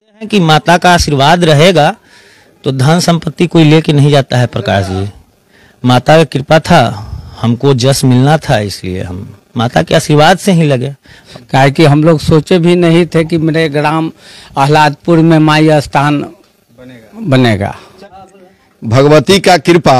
हैं कि माता का आशीर्वाद रहेगा तो धन संपत्ति कोई लेके नहीं जाता है। प्रकाश जी, माता का कृपा था, हमको जस मिलना था, इसलिए हम माता के आशीर्वाद से ही लगे। काहे कि हम लोग सोचे भी नहीं थे कि मेरे ग्राम आह्लादपुर में माई स्थान बनेगा। भगवती का कृपा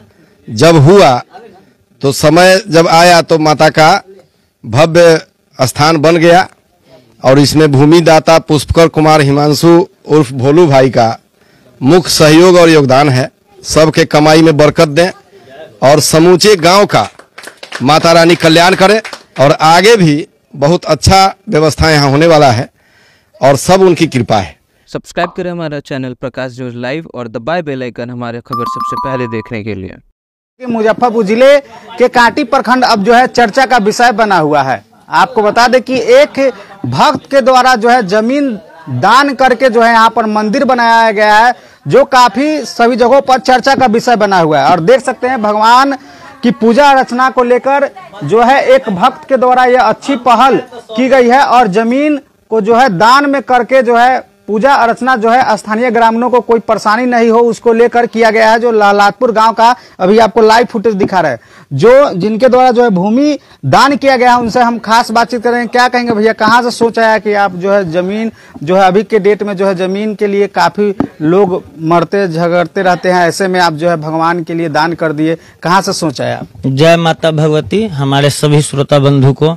जब हुआ तो समय जब आया तो माता का भव्य स्थान बन गया और इसमें भूमि दाता पुष्कर कुमार हिमांशु उर्फ भोलू भाई का मुख्य सहयोग और योगदान है। सबके कमाई में बरकत दें और समूचे गांव का माता रानी कल्याण करे और आगे भी बहुत अच्छा व्यवस्था यहाँ होने वाला है और सब उनकी कृपा है। सब्सक्राइब करें हमारा चैनल प्रकाश न्यूज लाइव और दबाए बेल आइकन हमारे खबर सबसे पहले देखने के लिए। मुजफ्फरपुर जिले के कांटी प्रखंड अब जो है चर्चा का विषय बना हुआ है। आपको बता दें कि एक भक्त के द्वारा जो है जमीन दान करके जो है यहाँ पर मंदिर बनाया गया है, जो काफी सभी जगहों पर चर्चा का विषय बना हुआ है। और देख सकते हैं भगवान की पूजा अर्चना को लेकर जो है एक भक्त के द्वारा यह अच्छी पहल की गई है और जमीन को जो है दान में करके जो है पूजा अर्चना जो है स्थानीय ग्रामीणों को कोई परेशानी नहीं हो उसको लेकर किया गया है। जो आह्लादपुर गांव का अभी आपको लाइव फुटेज दिखा रहे हैं, जो जिनके द्वारा जो है भूमि दान किया गया है, उनसे हम खास बातचीत करेंगे। क्या कहेंगे भैया, कहाँ से सोच आया कि आप जो है जमीन जो है अभी के डेट में जो है जमीन के लिए काफी लोग मरते झगड़ते रहते हैं, ऐसे में आप जो है भगवान के लिए दान कर दिए, कहाँ से सोच आया? जय माता भगवती। हमारे सभी श्रोता बंधु को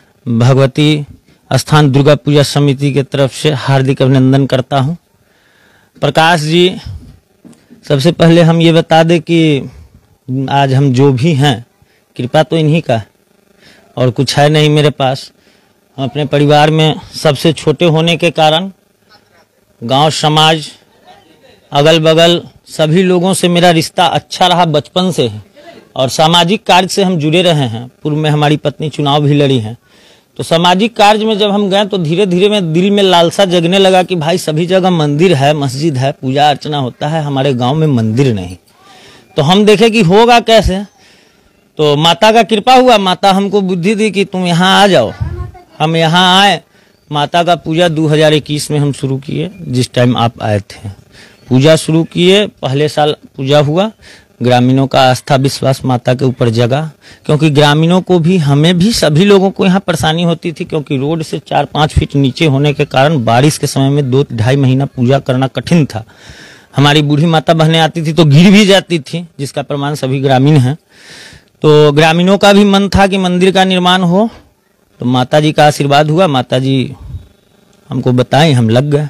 भगवती स्थान दुर्गा पूजा समिति के तरफ से हार्दिक अभिनंदन करता हूं। प्रकाश जी, सबसे पहले हम ये बता दें कि आज हम जो भी हैं कृपा तो इन्हीं का है और कुछ है नहीं मेरे पास। हम अपने परिवार में सबसे छोटे होने के कारण गांव समाज अगल बगल सभी लोगों से मेरा रिश्ता अच्छा रहा बचपन से ही और सामाजिक कार्य से हम जुड़े रहे हैं। पूर्व में हमारी पत्नी चुनाव भी लड़ी हैं, तो सामाजिक कार्य में जब हम गए तो धीरे धीरे में दिल में लालसा जगने लगा कि भाई सभी जगह मंदिर है, मस्जिद है, पूजा अर्चना होता है, हमारे गांव में मंदिर नहीं। तो हम देखे कि होगा कैसे, तो माता का कृपा हुआ। माता हमको बुद्धि दी कि तुम यहाँ आ जाओ। हम यहाँ आए, माता का पूजा 2021 में हम शुरू किए, जिस टाइम आप आए थे। पूजा शुरू किए, पहले साल पूजा हुआ, ग्रामीणों का आस्था विश्वास माता के ऊपर जगा, क्योंकि ग्रामीणों को भी हमें भी सभी लोगों को यहाँ परेशानी होती थी, क्योंकि रोड से 4-5 फीट नीचे होने के कारण बारिश के समय में 2-2.5 महीना पूजा करना कठिन था। हमारी बूढ़ी माता बहनें आती थी तो गिर भी जाती थी, जिसका प्रमाण सभी ग्रामीण हैं। तो ग्रामीणों का भी मन था कि मंदिर का निर्माण हो, तो माता जी का आशीर्वाद हुआ। माता जी हमको बताएं, हम लग गए।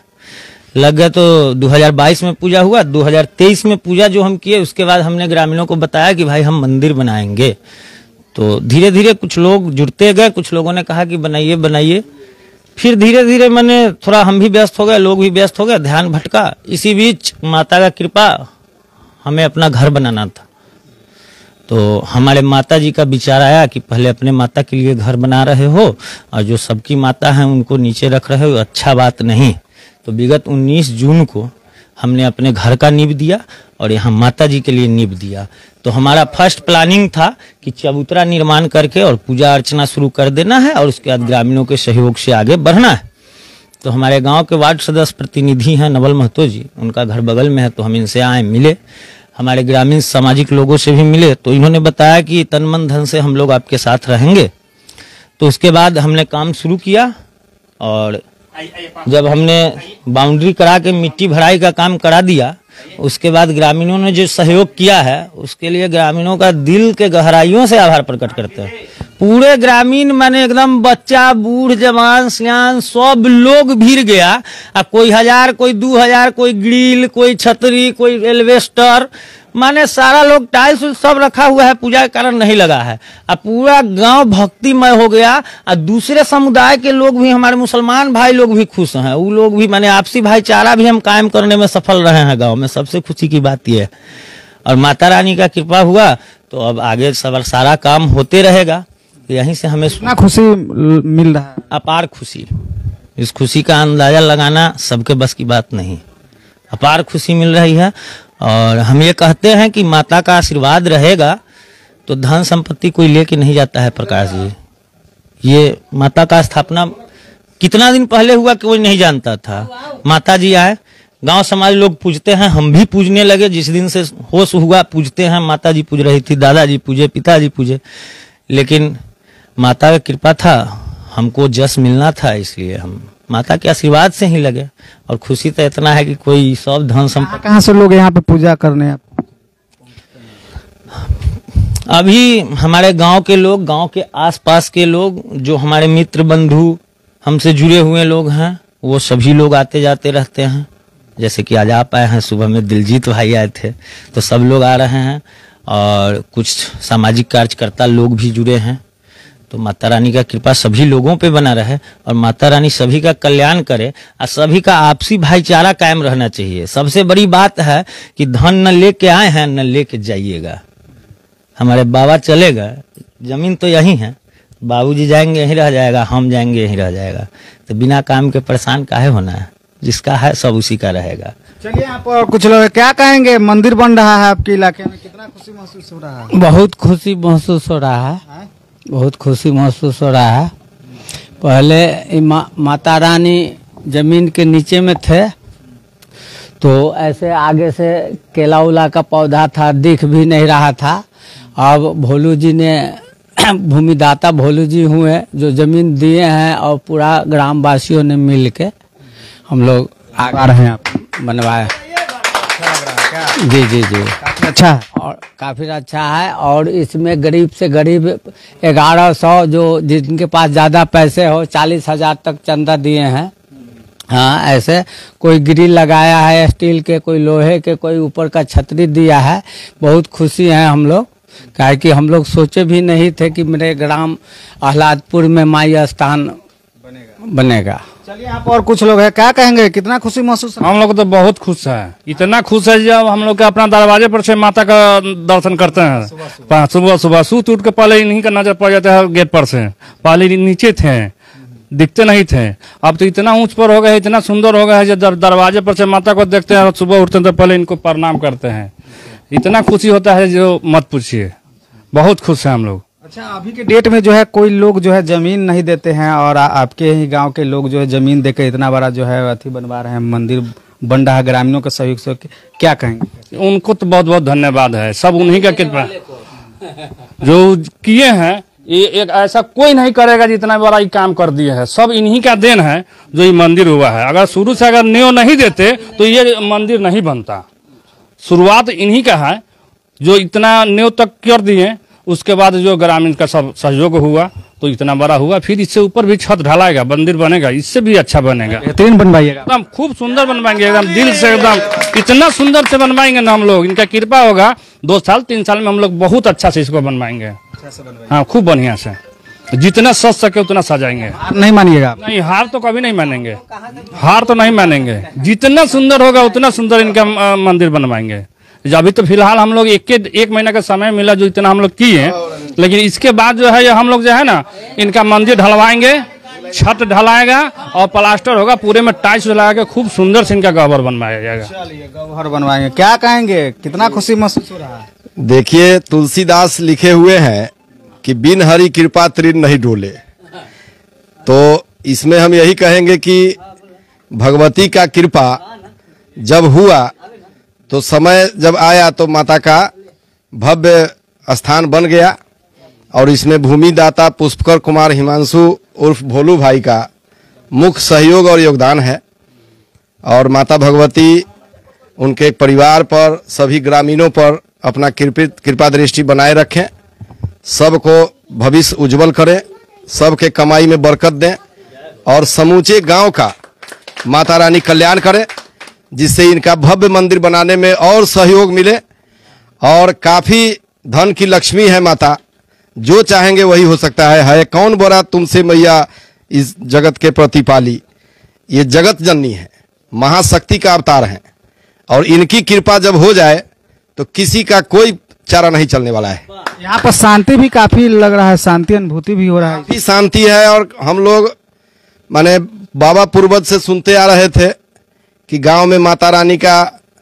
तो 2022 में पूजा हुआ। 2023 में पूजा जो हम किए उसके बाद हमने ग्रामीणों को बताया कि भाई हम मंदिर बनाएंगे। तो धीरे धीरे कुछ लोग जुड़ते गए, कुछ लोगों ने कहा कि बनाइए बनाइए। फिर धीरे धीरे मैंने थोड़ा हम भी व्यस्त हो गए, लोग भी व्यस्त हो गए, ध्यान भटका। इसी बीच माता का कृपा, हमें अपना घर बनाना था। तो हमारे माता जी का विचार आया कि पहले अपने माता के लिए घर बना रहे हो और जो सबकी माता है उनको नीचे रख रहे हो, अच्छा बात नहीं। तो विगत 19 जून को हमने अपने घर का नींव दिया और यहाँ माता जी के लिए नींव दिया। तो हमारा फर्स्ट प्लानिंग था कि चबूतरा निर्माण करके और पूजा अर्चना शुरू कर देना है और उसके बाद ग्रामीणों के सहयोग से आगे बढ़ना है। तो हमारे गांव के वार्ड सदस्य प्रतिनिधि हैं नवल महतो जी, उनका घर बगल में है, तो हम इनसे आए, मिले, हमारे ग्रामीण सामाजिक लोगों से भी मिले। तो इन्होंने बताया कि तन मन धन से हम लोग आपके साथ रहेंगे। तो उसके बाद हमने काम शुरू किया और जब हमने बाउंड्री करा के मिट्टी भराई का काम करा दिया, उसके बाद ग्रामीणों ने जो सहयोग किया है उसके लिए ग्रामीणों का दिल के गहराइयों से आभार प्रकट करते हैं। पूरे ग्रामीण माने एकदम बच्चा बूढ़ जवान सियान सब लोग भीड़ गया। कोई 1000, कोई 2000, कोई ग्रिल, कोई छतरी, कोई एल्वेस्टर, माने सारा लोग टाइल्स सब रखा हुआ है, पूजा के कारण नहीं लगा है। अब पूरा गांव भक्तिमय हो गया और दूसरे समुदाय के लोग भी, हमारे मुसलमान भाई लोग भी खुश हैं। वो लोग भी माने आपसी भाईचारा भी हम कायम करने में सफल रहे हैं गांव में। सबसे खुशी की बात यह है और माता रानी का कृपा हुआ तो अब आगे सारा काम होते रहेगा। यहीं से हमें कितना खुशी मिल रहा है? अपार खुशी। इस खुशी का अंदाजा लगाना सबके बस की बात नहीं। अपार खुशी मिल रही है और हम ये कहते हैं कि माता का आशीर्वाद रहेगा तो धन संपत्ति कोई लेके नहीं जाता है। प्रकाश जी, ये माता का स्थापना कितना दिन पहले हुआ कोई नहीं जानता था। माता जी आए, गांव समाज लोग पूजते हैं, हम भी पूजने लगे। जिस दिन से होश हुआ पूजते हैं। माता जी पूज रही थी, दादाजी पूजे, पिताजी पूजे, लेकिन माता का कृपा था, हमको जस मिलना था, इसलिए हम माता के आशीर्वाद से ही लगे। और खुशी तो इतना है कि कोई सब धन संपत्ति। कहाँ से लोग यहाँ पे पूजा करने आप? अभी हमारे गांव के लोग, गांव के आसपास के लोग, जो हमारे मित्र बंधु हमसे जुड़े हुए लोग हैं, वो सभी लोग आते जाते रहते हैं। जैसे कि आज आप आए हैं, सुबह में दिलजीत भाई आए थे, तो सब लोग आ रहे हैं। और कुछ सामाजिक कार्यकर्ता लोग भी जुड़े हैं। तो माता रानी का कृपा सभी लोगों पे बना रहे और माता रानी सभी का कल्याण करे और सभी का आपसी भाईचारा कायम रहना चाहिए। सबसे बड़ी बात है कि धन न लेके आए हैं न लेके जाइएगा। हमारे बाबा चले गए, जमीन तो यही है, बाबूजी जाएंगे यहीं रह जाएगा, हम जाएंगे यहीं रह जाएगा। तो बिना काम के परेशान काहे होना है, जिसका है सब उसी का रहेगा। चलिए आप और कुछ लोग क्या कहेंगे, मंदिर बन रहा है आपके इलाके में, कितना खुशी महसूस हो रहा है? बहुत खुशी महसूस हो रहा है, बहुत खुशी महसूस हो रहा है। पहले माता रानी जमीन के नीचे में थे, तो ऐसे आगे से केला उला का पौधा था, दिख भी नहीं रहा था। अब भोलू जी ने, भूमिदाता भोलू जी हुए जो जमीन दिए हैं, और पूरा ग्राम वासियों ने मिल के हम लोग आ रहे हैं आप बनवाए। जी जी जी, काफी अच्छा है। और काफी अच्छा है। और इसमें गरीब से गरीब 1100 जो जिनके पास ज्यादा पैसे हो 40,000 तक चंदा दिए हैं। हाँ, ऐसे कोई ग्रिल लगाया है स्टील के, कोई लोहे के, कोई ऊपर का छतरी दिया है। बहुत खुशी है हम लोग, काहे कि हम लोग सोचे भी नहीं थे कि मेरे ग्राम आह्लादपुर में माई स्थान बनेगा। चलिए आप और कुछ लोग हैं, क्या कहेंगे, कितना खुशी महसूस? हम लोग तो बहुत खुश है, इतना खुश है जब हम लोग के अपना दरवाजे पर से माता का दर्शन करते हैं। सुबह सुबह सूत उठ के पहले इन्हीं का नजर पड़ जाता है गेट पर से। पहले नीचे थे, दिखते नहीं थे, अब तो इतना ऊंच पर हो गए, इतना सुंदर हो गया है जब दरवाजे पर से माता को देखते हैं और सुबह उठते हैं तो पहले इनको प्रणाम करते हैं। इतना खुशी होता है जो मत पूछिए, बहुत खुश है हम लोग। अच्छा, अभी के डेट में जो है कोई लोग जो है जमीन नहीं देते हैं, और आपके ही गांव के लोग जो है जमीन देकर इतना बड़ा जो है अथी बनवा रहे हैं, मंदिर बन रहा है ग्रामीणों के सहयोग से, क्या कहेंगे? उनको तो बहुत बहुत धन्यवाद है, सब उन्हीं का कृपा जो किए हैं। ये एक ऐसा कोई नहीं करेगा जितना बड़ा ये काम कर दिए है, सब इन्हीं का देन है जो ये मंदिर हुआ है। अगर शुरू से अगर न्यों नहीं देते तो ये मंदिर नहीं बनता। शुरुआत इन्हीं का है जो इतना न्यों तक कर दिए, उसके बाद जो ग्रामीण का सब सहयोग हुआ तो इतना बड़ा हुआ। फिर इससे ऊपर भी छत ढलाएगा, मंदिर बनेगा, इससे भी अच्छा बनेगा। बेहतरीन बनवाइएगा, एकदम खूब सुंदर बनवाएंगे, एकदम दिल से, एकदम इतना सुंदर से बनवाएंगे ना हम लोग। इनका कृपा होगा 2 साल 3 साल में हम लोग बहुत अच्छा से इसको बनवाएंगे। हाँ, खूब बढ़िया से, जितना सज सके उतना सजाएंगे। हार नहीं मानिएगा? नहीं, हार तो कभी नहीं मानेंगे, हार तो नहीं मानेंगे। जितना सुंदर होगा उतना सुंदर इनका मंदिर बनवाएंगे। अभी तो फिलहाल हम लोग एक महीना का समय मिला जो इतना हम लोग किए, लेकिन इसके बाद जो है हम लोग जो है ना इनका मंदिर ढलवाएंगे, छत ढलाएगा और प्लास्टर होगा, पूरे में टाइल्स लगा के खूब सुंदर से इनका गहवर बनवाया जाएगा। चलिए, गहवर बनवाएंगे। क्या कहेंगे, कितना खुशी महसूस हो रहा है? देखिए, तुलसीदास लिखे हुए हैं कि बिन हरि कृपा तृण नहीं डोले। तो इसमें हम यही कहेंगे कि भगवती का कृपा जब हुआ तो समय जब आया तो माता का भव्य स्थान बन गया। और इसमें भूमिदाता पुष्पकर कुमार हिमांशु उर्फ भोलू भाई का मुख्य सहयोग और योगदान है। और माता भगवती उनके परिवार पर, सभी ग्रामीणों पर अपना कृपा दृष्टि बनाए रखें, सबको भविष्य उज्जवल करें, सबके कमाई में बरकत दें और समूचे गांव का माता रानी कल्याण करें, जिससे इनका भव्य मंदिर बनाने में और सहयोग मिले। और काफी धन की लक्ष्मी है माता, जो चाहेंगे वही हो सकता है कौन बोरा तुमसे मैया इस जगत के प्रतिपाली। ये जगत जननी है, महाशक्ति का अवतार है, और इनकी कृपा जब हो जाए तो किसी का कोई चारा नहीं चलने वाला है। यहाँ पर शांति भी काफी लग रहा है, शांति अनुभूति भी हो रहा है, काफी शांति है। और हम लोग माने बाबा पूर्वज से सुनते आ रहे थे कि गांव में माता रानी का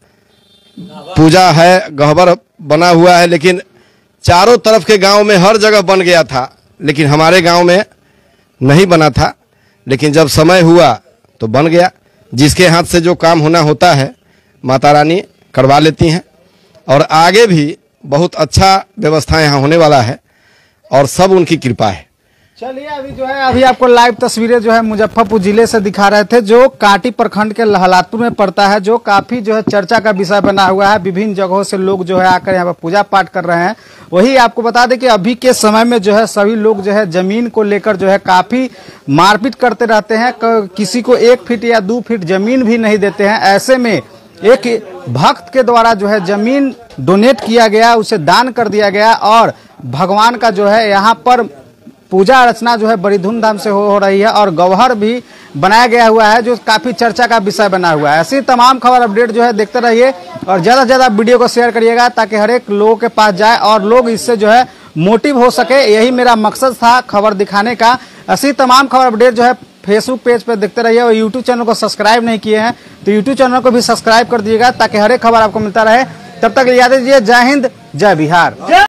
पूजा है, गहवर बना हुआ है, लेकिन चारों तरफ के गांव में हर जगह बन गया था, लेकिन हमारे गांव में नहीं बना था। लेकिन जब समय हुआ तो बन गया। जिसके हाथ से जो काम होना होता है माता रानी करवा लेती हैं, और आगे भी बहुत अच्छा व्यवस्था यहाँ होने वाला है और सब उनकी कृपा है। चलिए अभी आपको लाइव तस्वीरें जो है मुजफ्फरपुर जिले से दिखा रहे थे, जो कांटी प्रखंड के लहलादपुर में पड़ता है, जो काफी जो है चर्चा का विषय बना हुआ है। विभिन्न जगहों से लोग जो है आकर यहाँ पर पूजा पाठ कर रहे हैं। वही आपको बता दें कि अभी के समय में जो है सभी लोग जो है जमीन को लेकर जो है काफी मारपीट करते रहते हैं। किसी को 1 फीट या 2 फीट जमीन भी नहीं देते हैं। ऐसे में एक भक्त के द्वारा जो है जमीन डोनेट किया गया, उसे दान कर दिया गया और भगवान का जो है यहाँ पर पूजा अर्चना जो है बड़ी धूमधाम से हो रही है और गौहर भी बनाया गया हुआ है, जो काफी चर्चा का विषय बना हुआ है। ऐसी तमाम खबर अपडेट जो है देखते रहिए और ज्यादा से ज्यादा वीडियो को शेयर करिएगा ताकि हर एक लोगों के पास जाए और लोग इससे जो है मोटिव हो सके। यही मेरा मकसद था खबर दिखाने का। ऐसी तमाम खबर अपडेट जो है फेसबुक पेज पर देखते रहिए और यूट्यूब चैनल को सब्सक्राइब नहीं किए हैं तो यूट्यूब चैनल को भी सब्सक्राइब कर दीजिएगा ताकि हर एक खबर आपको मिलता रहे। तब तक याद दीजिए, जय हिंद, जय बिहार।